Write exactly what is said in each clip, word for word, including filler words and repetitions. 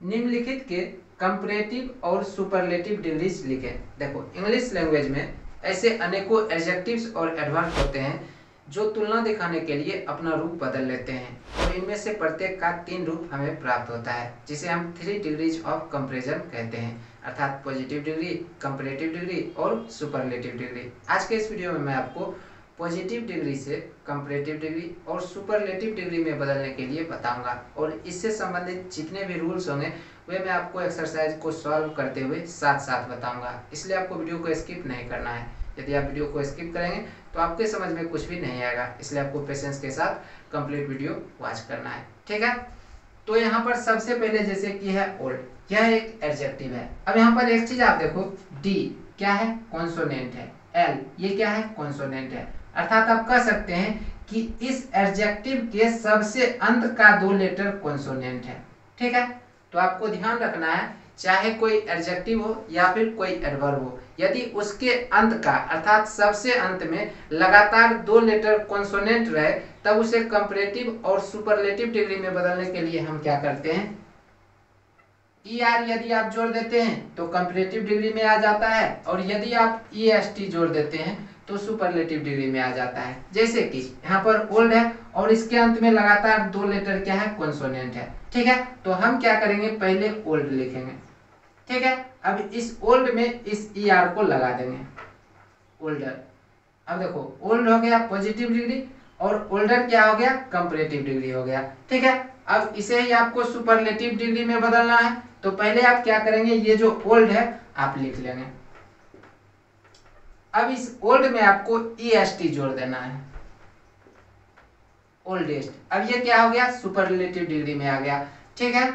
निम्नलिखित के कंपैरेटिव और सुपरलेटिव डिग्रीज लिखें। देखो, इंग्लिश लैंग्वेज में ऐसे अनेकों एडजेक्टिव्स और एडवर्ब होते हैं जो तुलना दिखाने के लिए अपना रूप बदल लेते हैं और इनमें से प्रत्येक का तीन रूप हमें प्राप्त होता है, जिसे हम थ्री डिग्रीज ऑफ कंपैरिजन कहते हैं, अर्थात पॉजिटिव डिग्री, कंपैरेटिव डिग्री और सुपरलेटिव डिग्री। आज के इस वीडियो में मैं आपको पॉजिटिव डिग्री से कंपैरेटिव डिग्री और सुपरलेटिव डिग्री में बदलने के लिए बताऊंगा और इससे संबंधित जितने भी रूल्स होंगे वे मैं आपको एक्सरसाइज को सॉल्व करते हुए साथ साथ बताऊंगा, इसलिए आपको वीडियो को स्किप नहीं करना है। यदि आप वीडियो को स्किप करेंगे तो आपके समझ में कुछ भी नहीं आएगा, इसलिए आपको पेशेंस के साथ कंप्लीट वीडियो वॉच करना है, ठीक है। तो यहाँ पर सबसे पहले जैसे कि है ओल्ड, यह एक एडजेक्टिव है। अब यहाँ पर एक चीज आप देखो, डी क्या है? कॉन्सोनेंट है। एल ये क्या है? कॉन्सोनेंट है। अर्थात आप कह सकते हैं कि इस एडजेक्टिव के सबसे अंत का दो लेटर कॉन्सोनेंट है, ठीक है। तो आपको ध्यान रखना है, चाहे कोई एडजेक्टिव हो या फिर कोई एडवर्ब हो, यदि उसके अंत का अर्थात सबसे अंत में लगातार दो लेटर कॉन्सोनेंट रहे तब उसे कंपैरेटिव और सुपरलेटिव डिग्री में बदलने के लिए हम क्या करते हैं, ई आर यदि आप जोड़ देते हैं तो कंपैरेटिव डिग्री में आ जाता है और यदि आप ई एस टी जोड़ देते हैं तो सुपरलेटिव डिग्री में आ जाता है। जैसे कि यहाँ पर ओल्ड है और इसके अंत में लगातार दो लेटर क्या है? कॉन्सोनेंट है, ठीक है। तो हम क्या करेंगे, पहले ओल्ड लिखेंगे, ठीक है। अब इस ओल्ड में इस ई आर को लगा देंगे, ओल्डर। अब देखो, ओल्ड हो गया पॉजिटिव डिग्री और ओल्डर क्या हो गया? कंपैरेटिव डिग्री हो गया, ठीक है। अब इसे ही आपको सुपरलेटिव डिग्री में बदलना है, तो पहले आप क्या करेंगे, ये जो ओल्ड है आप लिख लेंगे। अब इस ओल्ड में आपको ई एस टी जोड़ देना है, ओल्डेस्ट। अब ये क्या हो गया? सुपरलेटिव डिग्री में आ गया, ठीक है।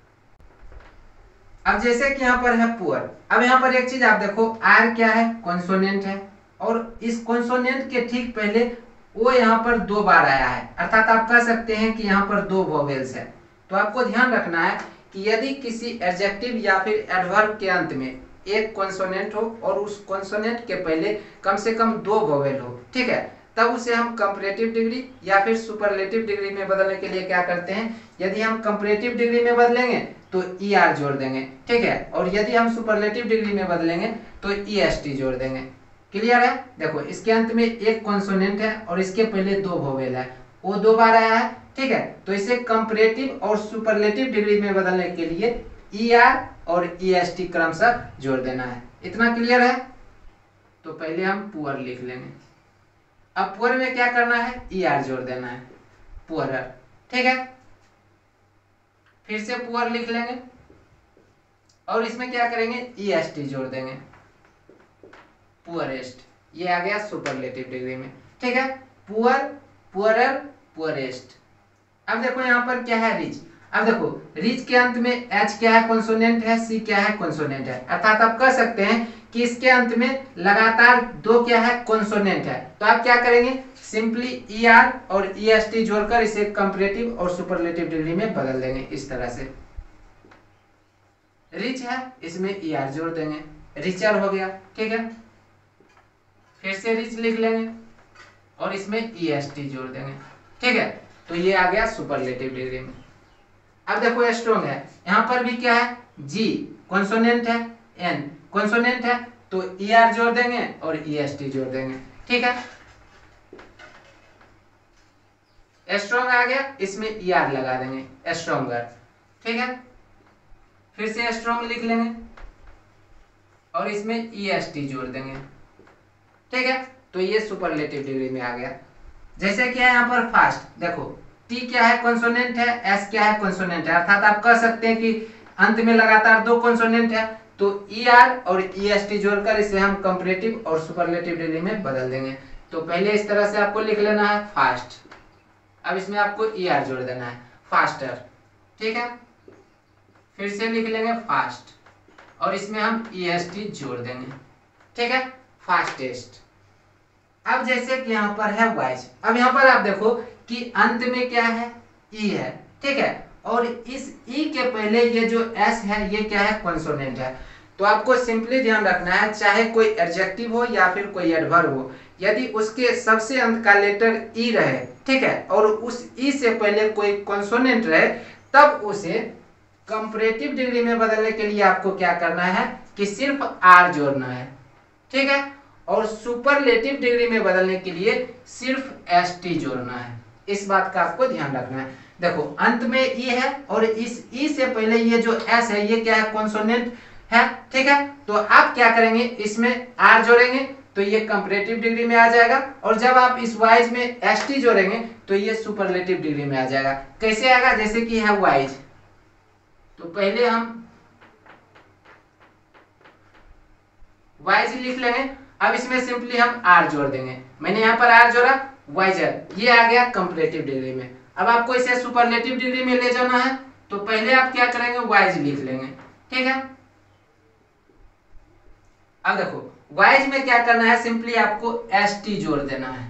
अब जैसे कि यहाँ पर है पुअर, अब यहाँ पर एक चीज आप देखो, आर क्या है? कॉन्सोनेंट है और इस कॉन्सोनेंट के ठीक पहले वो यहाँ पर दो बार आया है, अर्थात आप कह सकते हैं कि यहाँ पर दो वोवेल्स है। तो आपको ध्यान रखना है कि यदि किसी एडजेक्टिव या फिर एडवर्ब के अंत में एक कॉन्सोनेंट हो और उस कॉन्सोनेंट के पहले कम से कम दो वोवेल हो, ठीक है, तब उसे हम कंपैरेटिव डिग्री या फिर सुपरलेटिव डिग्री में बदलने के लिए क्या करते हैं, यदि हम कंपैरेटिव डिग्री में बदलेंगे तो ई आर जोड़ देंगे, ठीक है, और यदि हम सुपरलेटिव डिग्री में बदलेंगे तो ई एस टी जोड़ देंगे। क्लियर है? देखो, इसके अंत में एक कॉन्सोनेंट है और इसके पहले दो वोवेल है, वो दो बार आया है, ठीक है। तो इसे कंपैरेटिव और सुपरलेटिव डिग्री में बदलने के लिए ई आर और ई एस टी क्रमशः जोड़ देना है। इतना क्लियर है? तो पहले हम पुअर लिख लेंगे। अब पुअर में क्या करना है? ई आर जोड़ देना है, पुअरर, ठीक है। फिर से पुअर लिख लेंगे और इसमें क्या करेंगे, ई एस टी जोड़ देंगे, पुअरेस्ट। ये आ गया सुपरलेटिव डिग्री में, ठीक है। Poor, poorer, poorest. अब देखो यहाँ पर क्या है, रिच। अब देखो, रिच के अंत में एच क्या है? कॉन्सोनेंट है, सी क्या है? कॉन्सोनेंट है। अर्थात आप कह सकते हैं कि इसके अंत में लगातार दो क्या है? कॉन्सोनेंट है। तो आप क्या करेंगे, सिंपली ई आर और ई एस टी जोड़कर इसे कंपैरेटिव और सुपरलेटिव डिग्री में बदल देंगे। इस तरह से रिच है, इसमें ई आर जोड़ देंगे, रिचर हो गया, ठीक है। फिर से रिच लिख लेंगे और इसमें ई एस टी जोड़ देंगे, ठीक है। तो ये आ गया सुपरलेटिव डिग्री में। अब देखो, स्ट्रॉन्ग है, यहाँ पर भी क्या है? जी कॉन्सोनेंट है, एन कॉन्सोनेंट है, तो ई आर जोड़ देंगे और ई एस टी जोड़ देंगे, ठीक है। स्ट्रॉन्ग आ गया, इसमें ई आर लगा देंगे, स्ट्रॉन्गर, ठीक है। फिर से स्ट्रॉन्ग लिख लेंगे और इसमें ई एस टी जोड़ देंगे, ठीक है। तो ये सुपरलेटिव डिग्री में आ गया। जैसे कि है यहाँ पर फास्ट, देखो, टी क्या है? कॉन्सोनेंट है, एस क्या है? कॉन्सोनेंट है। अर्थात आप कह सकते हैं कि अंत में लगातार दो कॉन्सोनेंट है, तो ई आर और ई एस टी जोड़कर इसे हम कंपैरेटिव और सुपरलेटिव डिग्री में बदल देंगे। तो पहले इस तरह से आपको लिख लेना है, फास्ट। अब इसमें आपको ई आर जोड़ देना है, फास्टर, ठीक है। फिर से लिख लेंगे फास्ट और इसमें हम ई एस टी जोड़ देंगे, ठीक है, फास्टेस्ट। अब जैसे कि यहाँ पर है वाइज, अब यहाँ पर आप देखो कि अंत में क्या है? ई है, ठीक है, और इस ई के पहले ये जो एस है ये क्या है? कॉन्सोनेंट है। तो आपको सिंपली ध्यान रखना है, चाहे कोई एडजेक्टिव हो या फिर कोई एडवर्ब हो, यदि उसके सबसे अंत का लेटर ई रहे, ठीक है, और उस ई से पहले कोई कॉन्सोनेंट रहे, तब उसे कंपैरेटिव डिग्री में बदलने के लिए आपको क्या करना है कि सिर्फ आर जोड़ना है, ठीक है। और सुपरलेटिव डिग्री में बदलने के लिए सिर्फ एस टी जोड़ना है। इस बात का आपको ध्यान रखना है। देखो अंत में ई है और इस ई से पहले ये जो एस है ये क्या है, कॉन्सोनेंट है, ठीक है। तो आप क्या करेंगे, इसमें आर जोड़ेंगे तो ये कंपैरेटिव डिग्री में आ जाएगा, और जब आप इस वाइज में एस टी जोड़ेंगे तो ये सुपरलेटिव डिग्री में आ जाएगा। कैसे आएगा, जैसे कि है वाइज, तो पहले हम वाइज लिख लेंगे, अब इसमें सिंपली हम आर जोड़ देंगे। मैंने यहाँ पर आर जोड़ा, वाइजर, ये आ गया कंपैरेटिव डिग्री में। अब आपको इसे सुपरलेटिव डिग्री में ले जाना है तो पहले आप क्या करेंगे, वाइज लिख लेंगे, ठीक है। अब देखो वाइज में क्या करना है, सिंपली आपको एस टी जोड़ देना है,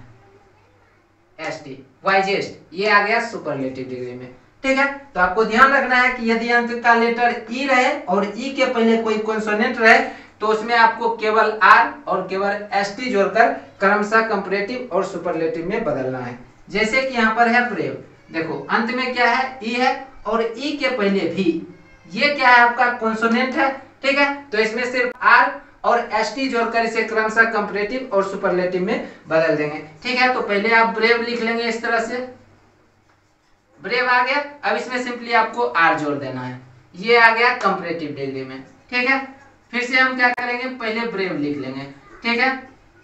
एस टी वाइजेस्ट, ये आ गया सुपरलेटिव डिग्री में, ठीक है। तो आपको ध्यान रखना है कि यदि अंत का लेटर ई रहे और ई के पहले कोई कॉन्सोनेंट रहे तो उसमें आपको केवल आर और केवल एस टी जोड़कर क्रमशः कंपैरेटिव और सुपरलेटिव में बदलना है। जैसे कि यहाँ पर है ब्रेव, देखो अंत में क्या है, ई है और ई के पहले भी, ये क्या है आपका कॉन्सोनेंट है, ठीक है। तो इसमें सिर्फ आर और एस टी जोड़कर इसे क्रमशः कंपैरेटिव और सुपरलेटिव में बदल देंगे, ठीक है। तो पहले आप ब्रेव लिख लेंगे इस तरह से, ब्रेव आ गया। अब इसमें सिंपली आपको आर जोड़ देना है, ये आ गया कंपैरेटिव डिग्री में, ठीक है। फिर से हम क्या करेंगे, पहले ब्रेव लिख लेंगे, ठीक है।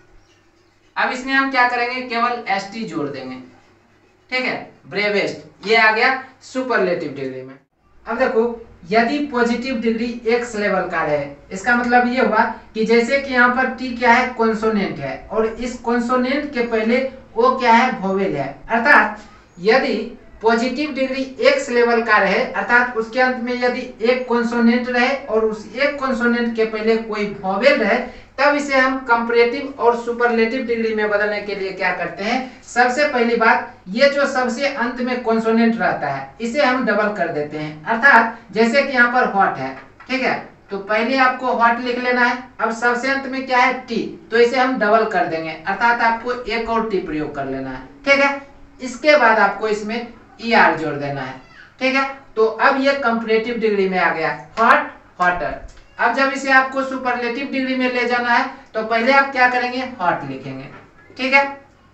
अब इसमें हम क्या करेंगे, केवल एस टी जोड़ देंगे, ठीक है, ब्रेवेस्ट, ये आ गया सुपरलेटिव डिग्री में। अब देखो यदि पॉजिटिव डिग्री एक्स लेवल का है, इसका मतलब ये हुआ कि जैसे कि यहाँ पर टी क्या है, कॉन्सोनेंट है, और इस कॉन्सोनेंट के पहले ओ क्या है, वोवेल है। अर्थात यदि पॉजिटिव डिग्री एक्स लेवल का रहे, अर्थात उसके अंत में यदि एक कॉन्सोनेंट रहे और उस एक कॉन्सोनेंट के पहले कोई वोवेल रहे, तब इसे हम कंपैरेटिव और सुपरलेटिव डिग्री में बदलने के लिए क्या करते हैं, सबसे पहली बात, ये जो सबसे अंत में कॉन्सोनेंट रहता है इसे हम डबल कर देते हैं। अर्थात जैसे कि यहाँ पर व्हाट है, ठीक है, तो पहले आपको व्हाट लिख लेना है। अब सबसे अंत में क्या है, टी, तो इसे हम डबल कर देंगे, अर्थात आपको एक और टी प्रयोग कर लेना है, ठीक है। इसके बाद आपको इसमें ई आर जोड़ देना है, ठीक है। तो अब ये कंपैरेटिव डिग्री में आ गया, व्हाट, व्हाटर। अब जब इसे आपको सुपरलेटिव डिग्री में ले जाना है तो पहले आप क्या करेंगे, व्हाट लिखेंगे, ठीक है।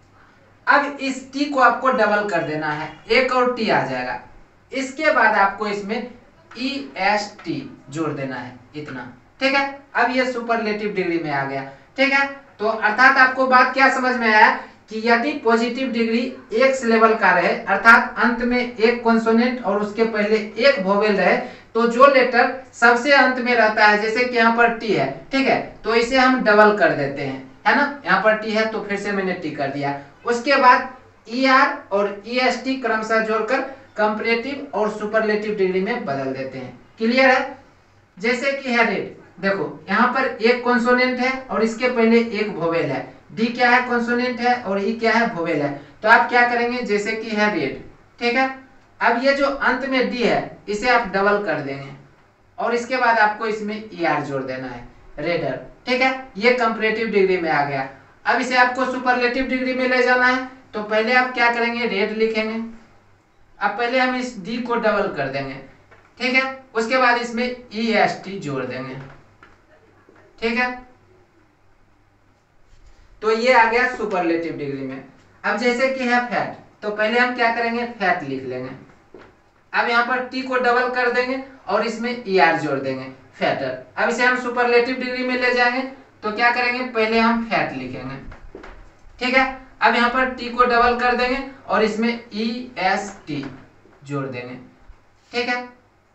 अब इस टी को आपको डबल कर देना है, एक और टी आ जाएगा। इसके बाद आपको इसमें ई एस टी जोड़ देना है, इतना, ठीक है। अब ये सुपरलेटिव डिग्री में आ गया, ठीक है। तो अर्थात आपको बात क्या समझ में आया कि यदि पॉजिटिव डिग्री एक्स लेवल का रहे, अर्थात अंत में एक कॉन्सोनेंट और उसके पहले एक वोवेल रहे, तो जो लेटर सबसे अंत में रहता है, जैसे कि यहाँ पर टी है, ठीक है, तो इसे हम डबल कर देते हैं, है ना। यहाँ पर टी है तो फिर से मैंने टी कर दिया। उसके बाद ई आर और ई एस टी क्रमशः जोड़कर कंपैरेटिव और सुपरलेटिव डिग्री में बदल देते हैं। क्लियर है। जैसे कि है रेड, देखो यहाँ पर एक कॉन्सोनेंट है और इसके पहले एक वोवेल है, डी क्या है, कॉन्सोनेंट है, और ई क्या है, वोवेल है। तो आप क्या करेंगे, जैसे कि है रेड, ठीक है। अब ये जो अंत में डी है इसे आप डबल कर देंगे और इसके बाद आपको इसमें ई आर जोड़ देना है, रेडर, ठीक है। ये कंपैरेटिव डिग्री में आ गया। अब इसे आपको सुपरलेटिव डिग्री में ले जाना है तो पहले आप क्या करेंगे, रेड लिखेंगे। अब पहले हम इस डी को डबल कर देंगे, ठीक है। उसके बाद इसमें ई एस टी जोड़ देंगे, ठीक है। तो ये आ गया सुपरलेटिव डिग्री में। अब जैसे कि है फैट, तो पहले हम क्या करेंगे, फैट लिख लेंगे। अब यहाँ पर टी को डबल कर देंगे और इसमें ई आर जोड़ देंगे, फैटर। अब इसे हम सुपरलेटिव डिग्री में ले जाएंगे तो क्या करेंगे, पहले हम फैट लिखेंगे, ठीक है। अब यहाँ पर टी को डबल कर देंगे और इसमें ई एस टी जोड़ देंगे, ठीक है।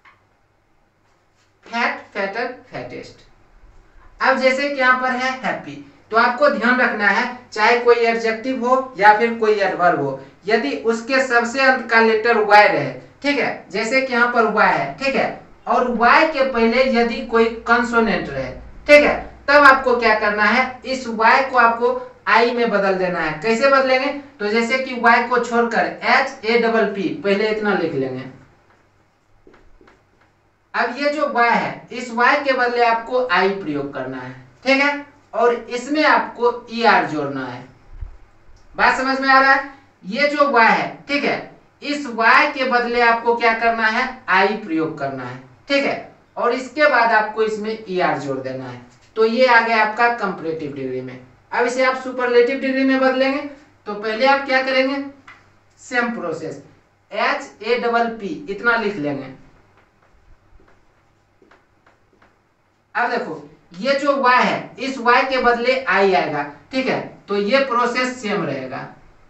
Fat, fatter, fattest. अब जैसे कि यहाँ पर है हैप्पी, तो आपको ध्यान रखना है चाहे कोई एडजेक्टिव हो या फिर कोई एडवर्ब हो, यदि उसके सबसे अंत का लेटर वाई रहे, ठीक है, जैसे कि यहाँ पर वाई है, ठीक है, और वाई के पहले यदि कोई कंसोनेंट रहे, ठीक है, तब आपको क्या करना है, इस वाई को आपको आई में बदल देना है। कैसे बदलेंगे, तो जैसे कि वाई को छोड़कर एच ए डबल पी पहले इतना लिख लेंगे। अब ये जो वाई है, इस वाई के बदले आपको आई प्रयोग करना है, ठीक है, और इसमें आपको ई आर जोड़ना है। बात समझ में आ रहा है। ये जो वाई है, ठीक है, इस वाई के बदले आपको क्या करना है, आई प्रयोग करना है, ठीक है, और इसके बाद आपको इसमें ई आर जोड़ देना है। तो ये आ गया आपका कंपैरेटिव डिग्री में। अब इसे आप सुपरलेटिव डिग्री में बदलेंगे तो पहले आप क्या करेंगे, same process, H A double P इतना लिख लेंगे। अब देखो ये जो y है इस y के बदले i आएगा, ठीक है, तो ये प्रोसेस सेम रहेगा।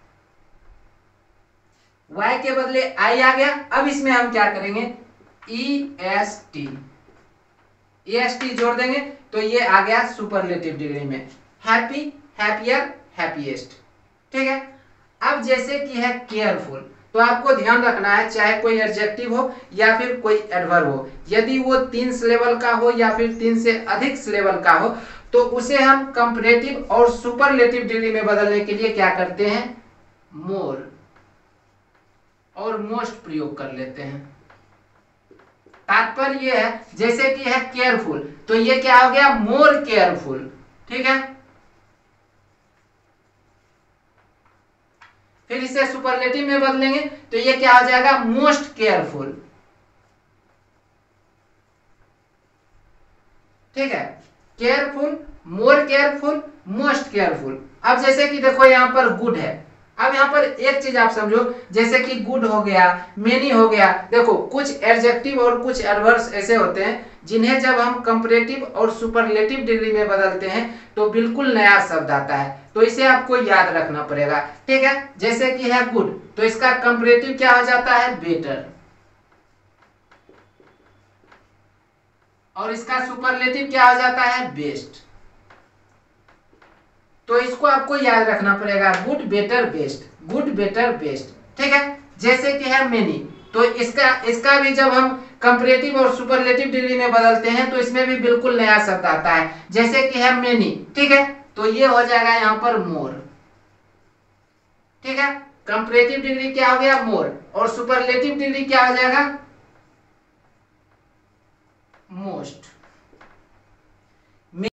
y के बदले i आ गया। अब इसमें हम क्या करेंगे, E S T E S T जोड़ देंगे तो ये आ गया सुपरलेटिव डिग्री में, हैप्पी, हैप्पियर, हैप्पीएस्ट, ठीक है। अब जैसे कि है केयरफुल, तो आपको ध्यान रखना है चाहे कोई एडजेक्टिव हो या फिर कोई एडवर्ब हो, यदि वो तीन सिलेबल का हो या फिर तीन से अधिक सिलेबल का हो तो उसे हम कंपैरेटिव और सुपरलेटिव डिग्री में बदलने के लिए क्या करते हैं, मोर और मोस्ट प्रयोग कर लेते हैं। तात्पर्य यह है जैसे कि है केयरफुल तो ये क्या हो गया, मोर केयरफुल, ठीक है। फिर इसे सुपरलेटिव में बदलेंगे तो ये क्या हो जाएगा, मोस्ट केयरफुल, ठीक है। Careful, more careful, most careful. अब जैसे कि देखो यहाँ पर गुड है, अब यहाँ पर एक चीज आप समझो, जैसे कि गुड हो गया, मेनी हो गया, देखो कुछ एडजेक्टिव और कुछ एडवर्ब्स ऐसे होते हैं जिन्हें जब हम कंपैरेटिव और सुपरलेटिव डिग्री में बदलते हैं तो बिल्कुल नया शब्द आता है, तो इसे आपको याद रखना पड़ेगा, ठीक है। जैसे कि है गुड तो इसका कंपैरेटिव क्या हो जाता है, बेटर, और इसका सुपरलेटिव क्या हो जाता है, बेस्ट। तो इसको आपको याद रखना पड़ेगा, good, better, best, good, better, best, ठीक है। जैसे कि है मेनी, तो इसका इसका भी जब हम कंपैरेटिव और सुपरलेटिव डिग्री में बदलते हैं तो इसमें भी बिल्कुल नया शब्द आता है, जैसे कि है मेनी, ठीक है, तो ये हो जाएगा यहाँ पर मोर, ठीक है। कंपैरेटिव डिग्री क्या हो गया, मोर, और सुपरलेटिव डिग्री क्या हो जाएगा, मोस्ट।